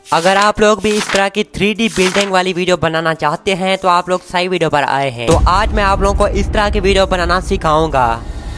अगर आप लोग भी इस तरह की 3D बिल्डिंग वाली वीडियो बनाना चाहते हैं तो आप लोग सही वीडियो पर आए हैं। तो आज मैं आप लोगों को इस तरह की वीडियो बनाना सिखाऊंगा।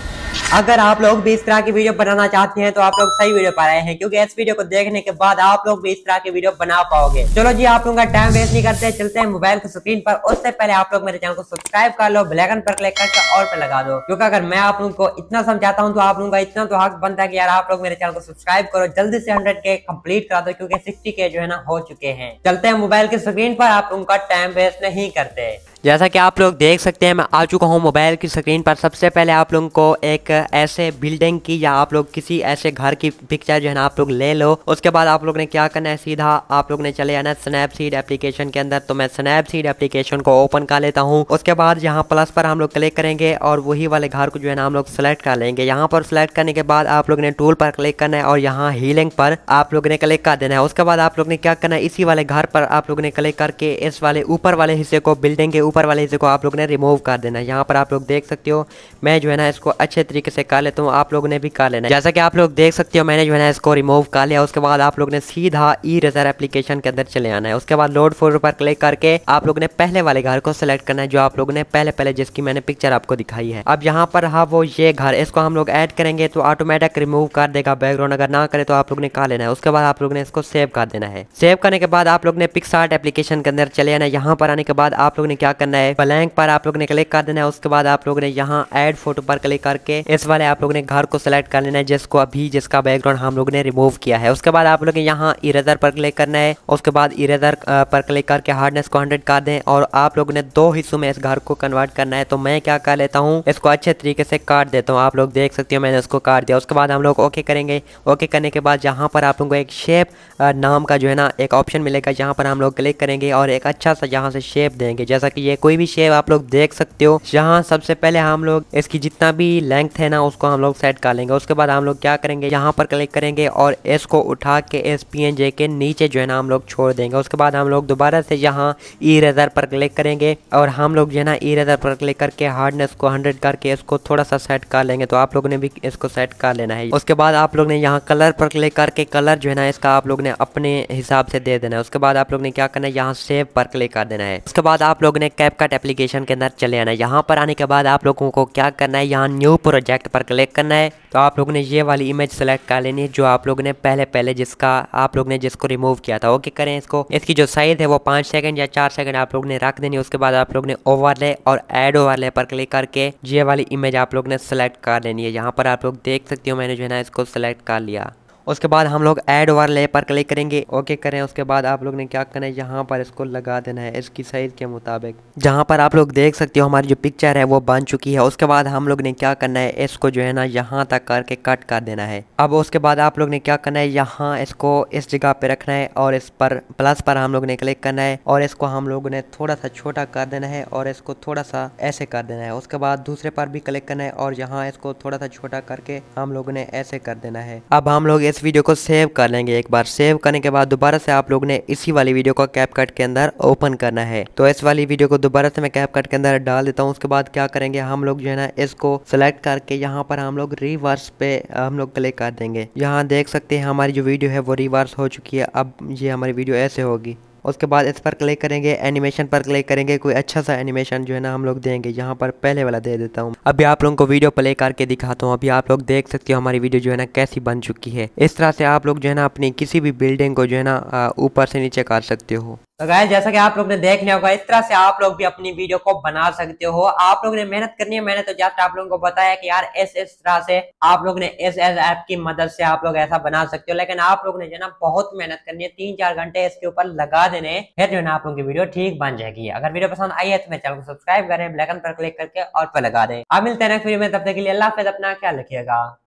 अगर आप लोग भी इस तरह की वीडियो बनाना चाहते हैं तो आप लोग सही वीडियो पर आए हैं, क्योंकि इस वीडियो को देखने के बाद आप लोग भी इस तरह की वीडियो बना पाओगे। चलो जी, आप लोगों का टाइम वेस्ट नहीं करते, चलते हैं मोबाइल की स्क्रीन पर। उससे पहले आप लोग मेरे चैनल को सब्सक्राइब कर लो, बेल आइकन पर क्लिक करके ऑल पे लगा दो, क्योंकि अगर मैं आप लोगों को इतना समझाता हूँ तो आप लोगों का इतना तो हक बनता है कि यार आप लोग मेरे चैनल को सब्सक्राइब करो, जल्दी से 100K कंप्लीट करा दो, क्योंकि 60K जो है ना हो चुके हैं। चलते हैं मोबाइल की स्क्रीन पर, आप लोगों का टाइम वेस्ट नहीं करते। जैसा कि आप लोग देख सकते हैं मैं आ चुका हूं मोबाइल की स्क्रीन पर। सबसे पहले आप लोगों को एक ऐसे बिल्डिंग की या आप लोग किसी ऐसे घर की पिक्चर जो है ना आप लोग ले लो। उसके बाद आप लोग ने क्या करना है, सीधा आप लोग ने चले जाना है स्नैपसीड एप्लीकेशन के अंदर। तो मैं स्नैपसीड एप्लीकेशन को ओपन कर लेता हूँ। उसके बाद यहाँ प्लस पर हम लोग क्लिक करेंगे और वही वाले घर को जो है ना हम लोग सेलेक्ट कर लेंगे। यहाँ पर सेलेक्ट करने के बाद आप लोग ने टूल पर क्लिक करना है और यहाँ हीलिंग पर आप लोग ने क्लिक कर देना है। उसके बाद आप लोग ने क्या करना है, इसी वाले घर पर आप लोग ने क्लिक करके इस वाले ऊपर वाले हिस्से को, बिल्डिंग के ऊपर वाले हिस्से को आप लोग ने रिमूव कर देना है। यहाँ पर आप लोग देख सकते हो मैं जो है ना इसको अच्छे तरीके से कर लेता हूँ, आप लोगों ने भी कर लेना है। जैसा कि आप लोग देख सकते हो मैंने जो है ना इसको रिमूव कर लिया। उसके बाद आप लोग ने सीधा इरेजर एप्लीकेशन के अंदर चले आना है। उसके बाद लोड फोल्डर पर क्लिक करके आप लोग ने पहले वाले घर को सिलेक्ट करना है, जो आप लोग ने पहले जिसकी मैंने पिक्चर आपको दिखाई है। अब यहाँ पर हाँ वो ये घर, इसको हम लोग ऐड करेंगे तो ऑटोमेटिक रिमूव कर देगा बैकग्राउंड। अगर ना करे तो आप लोग ने कर लेना है। उसके बाद आप लोग ने इसको सेव कर देना है। सेव करने के बाद आप लोग ने पिक्सआर्ट एप्लीकेशन के अंदर चले आना है। यहाँ पर आने के बाद आप लोग ने क्या करना है, ब्लैंक पर आप लोग ने क्लिक कर देना है। उसके बाद आप लोग ने यहाँ ऐड फोटो पर क्लिक करके इस वाले आप लोग ने घर को सिलेक्ट कर लेना है, जिसका बैकग्राउंड हम लोग ने रिमूव किया है। उसके बाद आप लोग ने यहाँ इरेजर पर क्लिक करना है। उसके बाद इरेजर पर क्लिक करके हार्डनेस को 100 कर दें और आप लोग ने 2 हिस्सों में इस घर को कन्वर्ट करना है। तो मैं क्या कर लेता हूँ, इसको अच्छे तरीके से काट देता हूँ। आप लोग देख सकते हो मैंने इसको काट दिया। उसके बाद हम लोग ओके करेंगे। ओके करने के बाद यहाँ पर आप लोगों को एक शेप नाम का जो है ना एक ऑप्शन मिलेगा, जहाँ पर हम लोग क्लिक करेंगे और एक अच्छा सा यहाँ से शेप देंगे। जैसा कि ये कोई भी शेप आप लोग देख सकते हो। यहाँ सबसे पहले हम लोग इसकी जितना भी लेंथ है ना उसको हम लोग सेट कर लेंगे। उसके बाद हम लोग क्या करेंगे, यहाँ पर क्लिक करेंगे और इसको उठा के इस PNG के नीचे जो है ना हम लोग छोड़ देंगे। उसके बाद हम लोग दोबारा से यहाँ इरेजर पर क्लिक करेंगे और हम लोग जो है ना इरेजर पर क्लिक करके हार्डनेस को 100 करके इसको थोड़ा सा सेट कर लेंगे। तो आप लोग ने भी इसको सेट कर लेना है। उसके बाद आप लोग ने यहाँ कलर पर क्लिक करके कलर जो है ना इसका आप लोग ने अपने हिसाब से दे देना है। उसके बाद आप लोग ने क्या करना है, यहाँ सेव पर क्लिक कर देना है। उसके बाद आप लोग ने कैपकट एप्लीकेशन के अंदर चले आना है। यहाँ पर आने के बाद आप लोगों को क्या करना है, यहाँ न्यू प्रोजेक्ट पर क्लिक करना है। तो आप लोग ने ये वाली इमेज सेलेक्ट कर लेनी है, जो आप लोग ने पहले जिसका आप लोग ने जिसको रिमूव किया था। ओके करें इसको। इसकी जो साइज है वो 5 सेकंड या 4 सेकंड आप लोग ने रख देनी है। उसके बाद आप लोग ने ओवरले और ऐड ओवरले पर क्लिक करके ये वाली इमेज आप लोग ने सेलेक्ट कर लेनी है। यहाँ पर आप लोग देख सकते हो मैंने जो है ना इसको सेलेक्ट कर लिया। उसके बाद हम लोग ऐड ओवरले पर क्लिक करेंगे। ओके करें। उसके बाद आप लोग ने क्या करना है, यहाँ पर इसको लगा देना है इसकी साइज के मुताबिक। जहाँ पर आप लोग देख सकते हो हमारी जो पिक्चर है वो बन चुकी है। उसके बाद हम लोग ने क्या करना है, इसको जो है ना यहाँ तक करके कट कर देना है। अब उसके बाद आप लोग ने क्या करना है, यहाँ इसको इस जगह पे रखना है और इस पर प्लस पर हम लोग ने क्लिक करना है और इसको हम लोग ने थोड़ा सा छोटा कर देना है और इसको थोड़ा सा ऐसे कर देना है। उसके बाद दूसरे पर भी क्लिक करना है और यहाँ इसको थोड़ा सा छोटा करके हम लोग ने ऐसे कर देना है। अब हम लोग इस वीडियो को सेव कर लेंगे। एक बार सेव करने के बाद दोबारा से आप लोग ने इसी वाली वीडियो को कैपकट के अंदर ओपन करना है। तो इस वाली वीडियो को दोबारा से मैं कैपकट के अंदर डाल देता हूँ। उसके बाद क्या करेंगे, हम लोग जो है ना इसको सेलेक्ट करके यहाँ पर हम लोग रिवर्स पे हम लोग क्लिक कर देंगे। यहाँ देख सकते हैं हमारी जो वीडियो है वो रिवर्स हो चुकी है। अब ये हमारी वीडियो ऐसे होगी। उसके बाद इस पर क्लिक करेंगे, एनिमेशन पर क्लिक करेंगे, कोई अच्छा सा एनिमेशन जो है ना हम लोग देंगे। यहाँ पर पहले वाला दे देता हूँ। अभी आप लोगों को वीडियो प्ले करके दिखाता हूँ। अभी आप लोग देख सकते हो हमारी वीडियो जो है ना कैसी बन चुकी है। इस तरह से आप लोग जो है ना अपनी किसी भी बिल्डिंग को जो है ना ऊपर से नीचे कर सकते हो। तो गाइस जैसा कि आप लोग ने देख लिया होगा, इस तरह से आप लोग भी अपनी वीडियो को बना सकते हो। आप लोग ने मेहनत करनी है। मैंने तो जस्ट आप लोगों को बताया कि यार इस तरह से आप लोग ने इस ऐप की मदद से आप लोग ऐसा बना सकते हो, लेकिन आप लोग ने जो है ना बहुत मेहनत करनी है। 3-4 घंटे इसके ऊपर लगा देने, फिर जो है ना आप लोगों की वीडियो ठीक बन जाएगी। अगर वीडियो पसंद आई है तो मेरे चैनल को सब्सक्राइब करें, बेल आइकन पर क्लिक करके और पे लगा दें। अब मिलते हैं नेक्स्ट वीडियो में, तब तक के लिए अल्लाह हाफिज़, अपना ख्याल रखिएगा।